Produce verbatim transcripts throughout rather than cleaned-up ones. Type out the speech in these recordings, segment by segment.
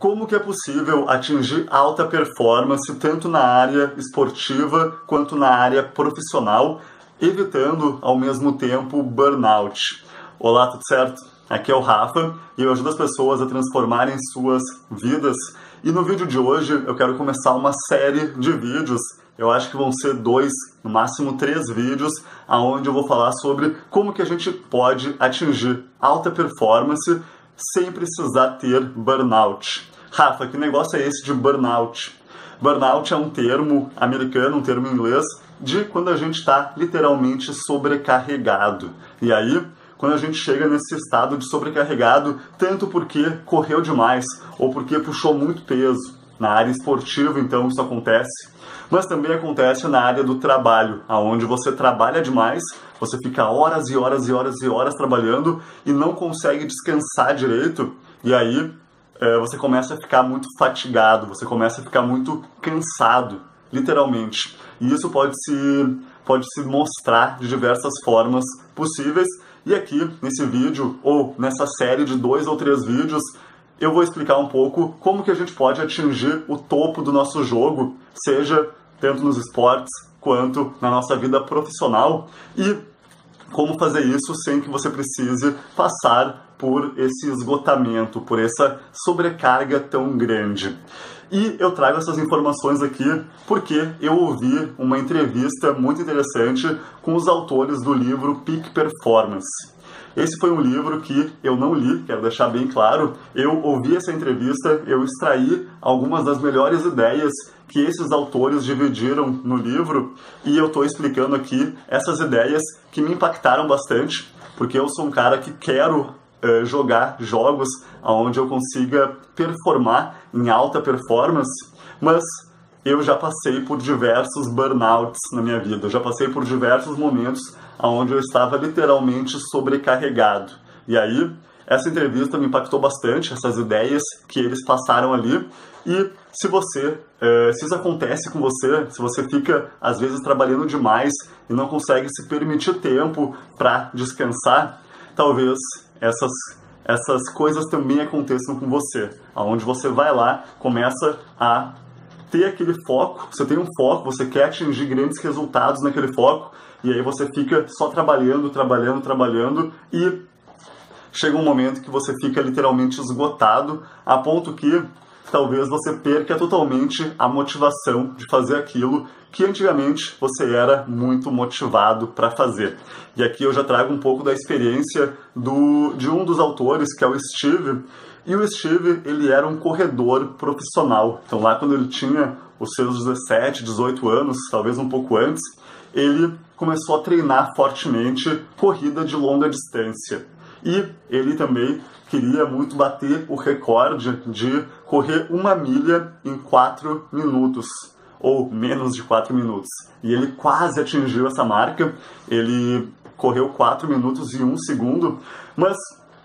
Como que é possível atingir alta performance tanto na área esportiva quanto na área profissional, evitando ao mesmo tempo burnout? Olá, tudo certo? Aqui é o Rafa e eu ajudo as pessoas a transformarem suas vidas. E no vídeo de hoje eu quero começar uma série de vídeos. Eu acho que vão ser dois, no máximo três vídeos, onde eu vou falar sobre como que a gente pode atingir alta performance sem precisar ter burnout. Rafa, que negócio é esse de burnout? Burnout é um termo americano, um termo em inglês, de quando a gente está literalmente sobrecarregado. E aí, quando a gente chega nesse estado de sobrecarregado, tanto porque correu demais ou porque puxou muito peso. Na área esportiva, então, isso acontece. Mas também acontece na área do trabalho, onde você trabalha demais, você fica horas e horas e horas e horas trabalhando e não consegue descansar direito. E aí é, você começa a ficar muito fatigado, você começa a ficar muito cansado, literalmente. E isso pode se, pode se mostrar de diversas formas possíveis. E aqui, nesse vídeo, ou nessa série de dois ou três vídeos, eu vou explicar um pouco como que a gente pode atingir o topo do nosso jogo, seja tanto nos esportes quanto na nossa vida profissional, e como fazer isso sem que você precise passar por esse esgotamento, por essa sobrecarga tão grande. E eu trago essas informações aqui porque eu ouvi uma entrevista muito interessante com os autores do livro Peak Performance. Esse foi um livro que eu não li, quero deixar bem claro. Eu ouvi essa entrevista, eu extraí algumas das melhores ideias que esses autores dividiram no livro e eu estou explicando aqui essas ideias que me impactaram bastante, porque eu sou um cara que quero uh, jogar jogos onde eu consiga performar em alta performance, mas eu já passei por diversos burnouts na minha vida, eu já passei por diversos momentos onde eu estava literalmente sobrecarregado. E aí, essa entrevista me impactou bastante, essas ideias que eles passaram ali. E se você, eh, se isso acontece com você, se você fica, às vezes, trabalhando demais e não consegue se permitir tempo para descansar, talvez essas, essas coisas também aconteçam com você. Onde você vai lá, começa a ter aquele foco, você tem um foco, você quer atingir grandes resultados naquele foco, e aí você fica só trabalhando, trabalhando, trabalhando, e chega um momento que você fica literalmente esgotado, a ponto que talvez você perca totalmente a motivação de fazer aquilo que antigamente você era muito motivado para fazer. E aqui eu já trago um pouco da experiência do, de um dos autores, que é o Steve. E o Steve, ele era um corredor profissional. Então lá quando ele tinha os seus dezessete, dezoito anos, talvez um pouco antes, ele começou a treinar fortemente corrida de longa distância. E ele também queria muito bater o recorde de correr uma milha em quatro minutos, ou menos de quatro minutos. E ele quase atingiu essa marca, ele correu quatro minutos e um segundo, mas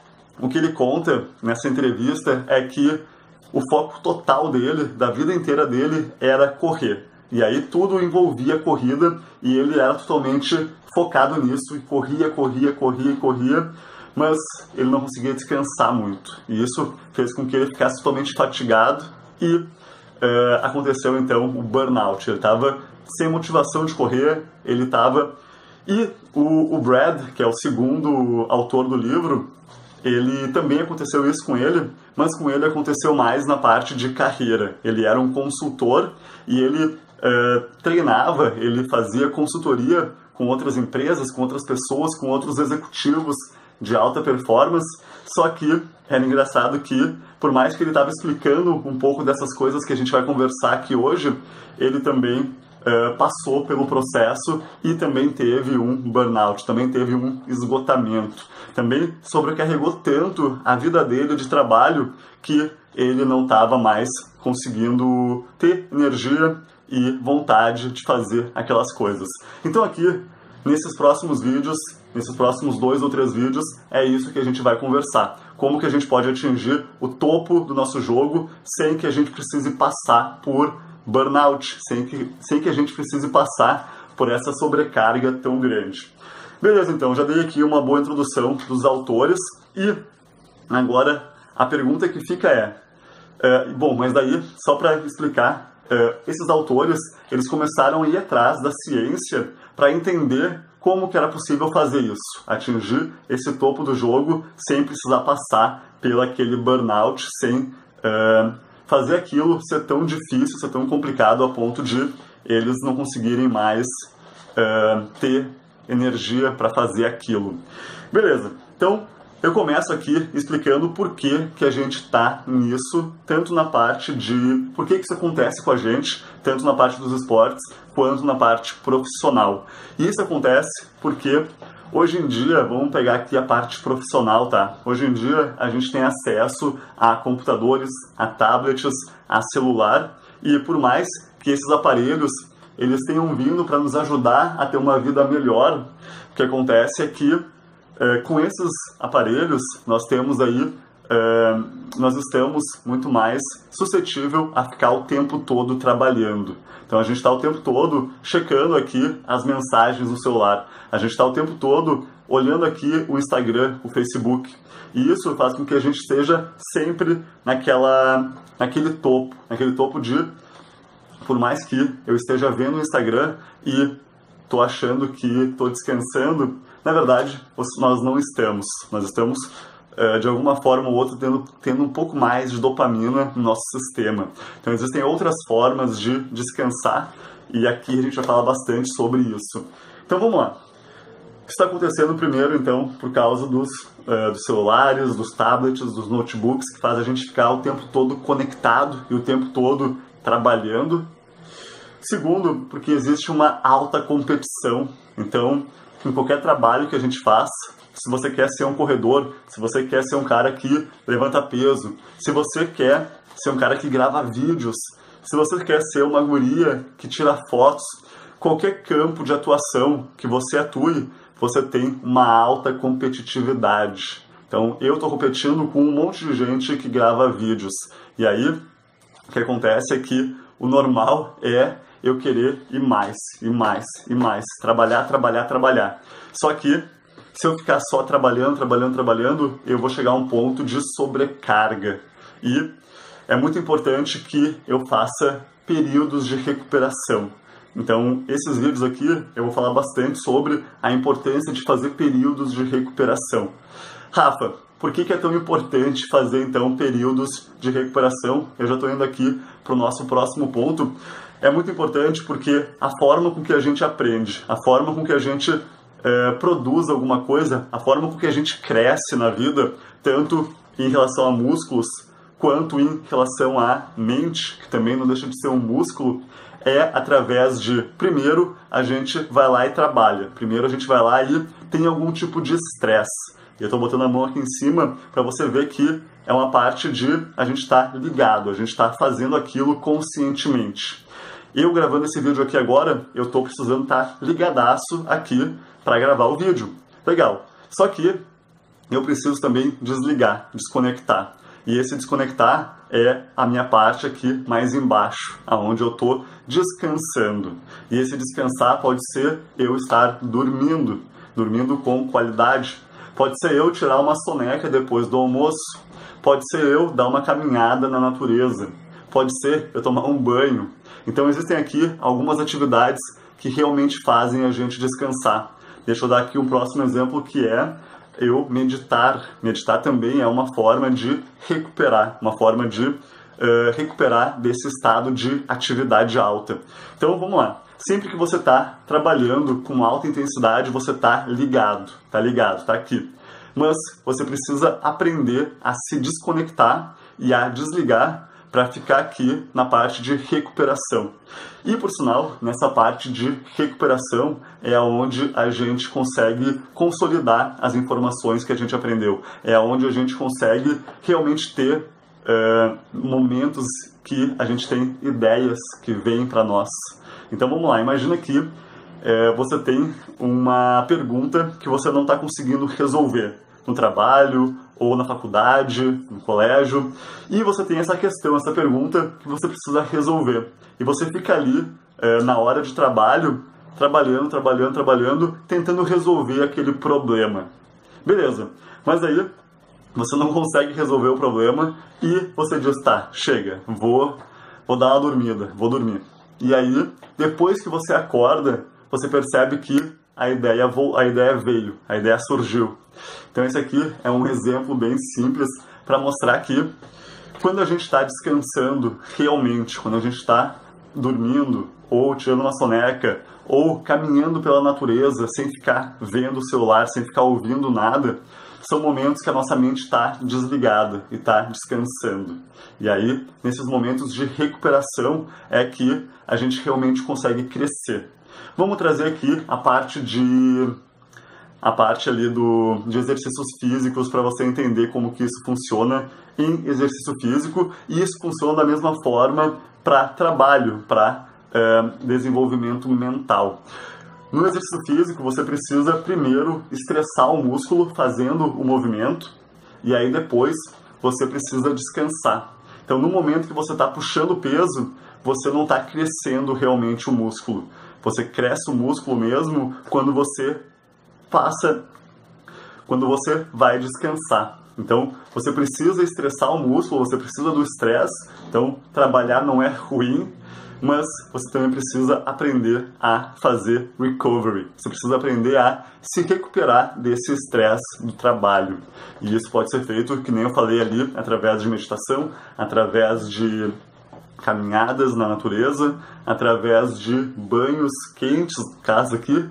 o que ele conta nessa entrevista é que o foco total dele, da vida inteira dele, era correr. E aí tudo envolvia corrida e ele era totalmente focado nisso e corria, corria, corria, corria, mas ele não conseguia descansar muito. E isso fez com que ele ficasse totalmente fatigado e é, aconteceu então o burnout. Ele estava sem motivação de correr, ele estava... E o, o Brad, que é o segundo autor do livro, ele também aconteceu isso com ele, mas com ele aconteceu mais na parte de carreira. Ele era um consultor e ele Uh, treinava, ele fazia consultoria com outras empresas, com outras pessoas, com outros executivos de alta performance, só que era engraçado que, por mais que ele estava explicando um pouco dessas coisas que a gente vai conversar aqui hoje, ele também uh, passou pelo processo e também teve um burnout, também teve um esgotamento, também sobrecarregou tanto a vida dele de trabalho que ele não estava mais conseguindo ter energia e vontade de fazer aquelas coisas. Então aqui, nesses próximos vídeos, nesses próximos dois ou três vídeos, é isso que a gente vai conversar. Como que a gente pode atingir o topo do nosso jogo sem que a gente precise passar por burnout, sem que, sem que a gente precise passar por essa sobrecarga tão grande. Beleza, então, já dei aqui uma boa introdução dos autores e agora a pergunta que fica é: É, bom, mas daí, só para explicar, é, esses autores, eles começaram a ir atrás da ciência para entender como que era possível fazer isso, atingir esse topo do jogo sem precisar passar pelo aquele burnout, sem é, fazer aquilo ser tão difícil, ser tão complicado a ponto de eles não conseguirem mais é, ter energia para fazer aquilo. Beleza, então eu começo aqui explicando por que que a gente está nisso, tanto na parte de por que que isso acontece com a gente, tanto na parte dos esportes, quanto na parte profissional. E isso acontece porque hoje em dia, vamos pegar aqui a parte profissional, tá? Hoje em dia a gente tem acesso a computadores, a tablets, a celular, e por mais que esses aparelhos eles tenham vindo para nos ajudar a ter uma vida melhor, o que acontece é que É, com esses aparelhos, nós temos aí, é, nós estamos muito mais suscetível a ficar o tempo todo trabalhando. Então a gente está o tempo todo checando aqui as mensagens no celular. A gente está o tempo todo olhando aqui o Instagram, o Facebook. E isso faz com que a gente esteja sempre naquela, naquele topo, naquele topo de, por mais que eu esteja vendo o Instagram e estou achando que estou descansando, na verdade, nós não estamos. Nós estamos, de alguma forma ou outra, tendo, tendo um pouco mais de dopamina no nosso sistema. Então, existem outras formas de descansar, e aqui a gente vai falar bastante sobre isso. Então, vamos lá. O que está acontecendo primeiro, então, por causa dos, uh, dos celulares, dos tablets, dos notebooks, que faz a gente ficar o tempo todo conectado e o tempo todo trabalhando. Segundo, porque existe uma alta competição. Então, em qualquer trabalho que a gente faz, se você quer ser um corredor, se você quer ser um cara que levanta peso, se você quer ser um cara que grava vídeos, se você quer ser uma guria que tira fotos, qualquer campo de atuação que você atue, você tem uma alta competitividade. Então, eu estou competindo com um monte de gente que grava vídeos. E aí, o que acontece é que o normal é eu querer ir mais, e mais, e mais. Trabalhar, trabalhar, trabalhar. Só que, se eu ficar só trabalhando, trabalhando, trabalhando, eu vou chegar a um ponto de sobrecarga. E é muito importante que eu faça períodos de recuperação. Então, esses vídeos aqui, eu vou falar bastante sobre a importância de fazer períodos de recuperação. Rafa, por que que é tão importante fazer, então, períodos de recuperação? Eu já estou indo aqui para o nosso próximo ponto. É muito importante porque a forma com que a gente aprende, a forma com que a gente é, produz alguma coisa, a forma com que a gente cresce na vida, tanto em relação a músculos, quanto em relação à mente, que também não deixa de ser um músculo, é através de, primeiro, a gente vai lá e trabalha. Primeiro a gente vai lá e tem algum tipo de estresse. Eu estou botando a mão aqui em cima para você ver que é uma parte de a gente estar ligado, a gente está fazendo aquilo conscientemente. Eu gravando esse vídeo aqui agora, eu estou precisando estar ligadaço aqui para gravar o vídeo. Legal. Só que eu preciso também desligar, desconectar. E esse desconectar é a minha parte aqui mais embaixo, aonde eu estou descansando. E esse descansar pode ser eu estar dormindo, dormindo com qualidade. Pode ser eu tirar uma soneca depois do almoço. Pode ser eu dar uma caminhada na natureza. Pode ser eu tomar um banho. Então existem aqui algumas atividades que realmente fazem a gente descansar. Deixa eu dar aqui um próximo exemplo, que é eu meditar. Meditar também é uma forma de recuperar, uma forma de uh, recuperar desse estado de atividade alta. Então vamos lá. Sempre que você está trabalhando com alta intensidade, você está ligado, está ligado, está aqui. Mas você precisa aprender a se desconectar e a desligar para ficar aqui na parte de recuperação. E, por sinal, nessa parte de recuperação é onde a gente consegue consolidar as informações que a gente aprendeu. É onde a gente consegue realmente ter uh, momentos que a gente tem ideias que vêm para nós. Então, vamos lá. Imagina que uh, você tem uma pergunta que você não está conseguindo resolver no trabalho, ou na faculdade, no colégio, e você tem essa questão, essa pergunta que você precisa resolver. E você fica ali, é, na hora de trabalho, trabalhando, trabalhando, trabalhando, tentando resolver aquele problema. Beleza, mas aí você não consegue resolver o problema e você diz, tá, chega, vou, vou dar uma dormida, vou dormir. E aí, depois que você acorda, você percebe que a ideia, a ideia veio, a ideia surgiu. Então esse aqui é um exemplo bem simples para mostrar que quando a gente está descansando realmente, quando a gente está dormindo, ou tirando uma soneca, ou caminhando pela natureza, sem ficar vendo o celular, sem ficar ouvindo nada, são momentos que a nossa mente está desligada e está descansando. E aí, nesses momentos de recuperação, é que a gente realmente consegue crescer. Vamos trazer aqui a parte de a parte ali do, de exercícios físicos para você entender como que isso funciona em exercício físico, e isso funciona da mesma forma para trabalho, para é, desenvolvimento mental. No exercício físico, você precisa primeiro estressar o músculo fazendo o movimento, e aí depois você precisa descansar. Então, no momento que você está puxando peso, você não está crescendo realmente o músculo. Você cresce o músculo mesmo quando você passa, quando você vai descansar. Então, você precisa estressar o músculo, você precisa do estresse. Então, trabalhar não é ruim, mas você também precisa aprender a fazer recovery. Você precisa aprender a se recuperar desse estresse do trabalho. E isso pode ser feito, que nem eu falei ali, através de meditação, através de caminhadas na natureza, através de banhos quentes, no caso aqui,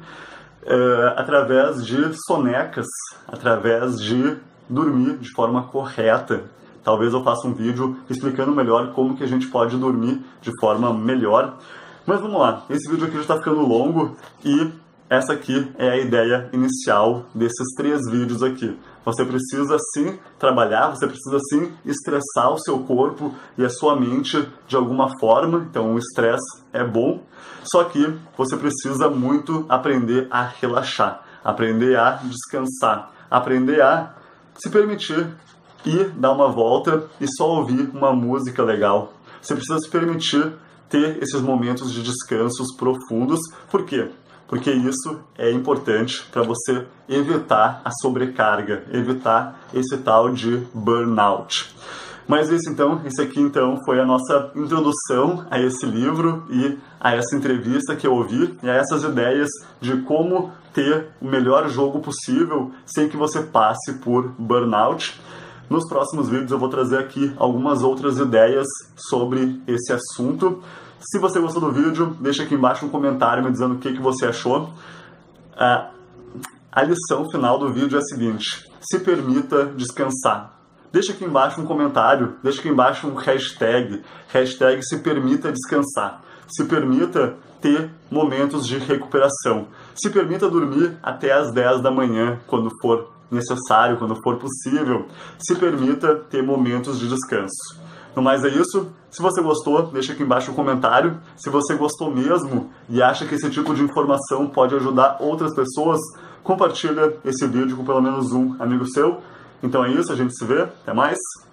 é, através de sonecas, através de dormir de forma correta. Talvez eu faça um vídeo explicando melhor como que a gente pode dormir de forma melhor. Mas vamos lá, esse vídeo aqui já está ficando longo e essa aqui é a ideia inicial desses três vídeos aqui. Você precisa sim trabalhar, você precisa sim estressar o seu corpo e a sua mente de alguma forma. Então o estresse é bom, só que você precisa muito aprender a relaxar, aprender a descansar, aprender a se permitir ir dar uma volta e só ouvir uma música legal. Você precisa se permitir ter esses momentos de descansos profundos. Por quê? Porque isso é importante para você evitar a sobrecarga, evitar esse tal de burnout. Mas isso então, esse aqui então foi a nossa introdução a esse livro e a essa entrevista que eu ouvi e a essas ideias de como ter o melhor jogo possível sem que você passe por burnout. Nos próximos vídeos eu vou trazer aqui algumas outras ideias sobre esse assunto. Se você gostou do vídeo, deixa aqui embaixo um comentário me dizendo o que, que você achou. Ah, a lição final do vídeo é a seguinte: se permita descansar. Deixa aqui embaixo um comentário, deixa aqui embaixo um hashtag, hashtag se permita descansar. Se permita ter momentos de recuperação. Se permita dormir até as dez da manhã, quando for necessário, quando for possível. Se permita ter momentos de descanso. No mais é isso. Se você gostou, deixa aqui embaixo um comentário. Se você gostou mesmo e acha que esse tipo de informação pode ajudar outras pessoas, compartilha esse vídeo com pelo menos um amigo seu. Então é isso, a gente se vê. Até mais.